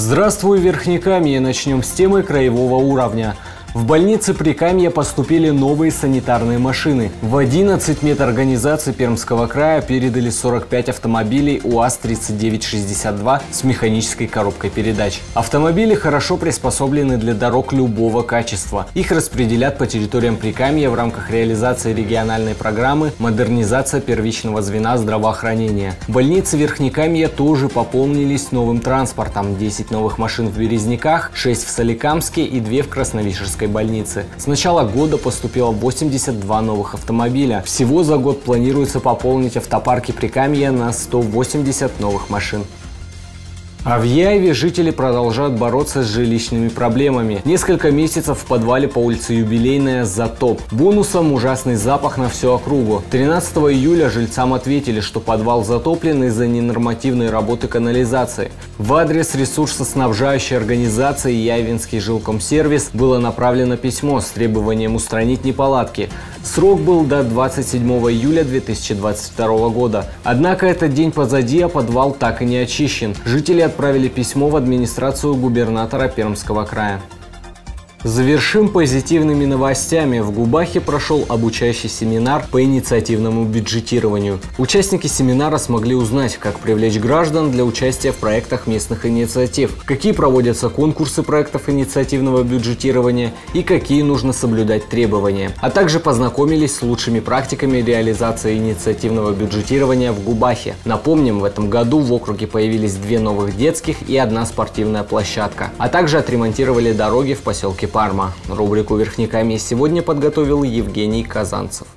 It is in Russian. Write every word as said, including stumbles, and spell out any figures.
Здравствуй, Верхнекамье! Начнем с темы краевого уровня. В больнице Прикамья поступили новые санитарные машины. В одиннадцать медорганизаций Пермского края передали сорок пять автомобилей УАЗ тридцать девять шестьдесят два с механической коробкой передач. Автомобили хорошо приспособлены для дорог любого качества. Их распределят по территориям Прикамья в рамках реализации региональной программы «Модернизация первичного звена здравоохранения». Больницы Верхнекамья тоже пополнились новым транспортом. десять новых машин в Березняках, шесть в Соликамске и две в Красновишерской больнице. С начала года поступило восемьдесят два новых автомобиля. Всего за год планируется пополнить автопарки Прикамья на сто восемьдесят новых машин. А в Яйве жители продолжают бороться с жилищными проблемами. Несколько месяцев в подвале по улице Юбилейная затоп. Бонусом ужасный запах на всю округу. тринадцатого июля жильцам ответили, что подвал затоплен из-за ненормативной работы канализации. В адрес ресурсоснабжающей организации Яйвинский жилкомсервис было направлено письмо с требованием устранить неполадки. Срок был до двадцать седьмого июля две тысячи двадцать второго года. Однако этот день позади, а подвал так и не очищен. Жители отправили письмо в администрацию губернатора Пермского края. Завершим позитивными новостями. В Губахе прошел обучающий семинар по инициативному бюджетированию. Участники семинара смогли узнать, как привлечь граждан для участия в проектах местных инициатив, какие проводятся конкурсы проектов инициативного бюджетирования и какие нужно соблюдать требования. А также познакомились с лучшими практиками реализации инициативного бюджетирования в Губахе. Напомним, в этом году в округе появились две новых детских и одна спортивная площадка, а также отремонтировали дороги в поселке Парма. Рубрику «Верхнекамье» сегодня подготовил Евгений Казанцев.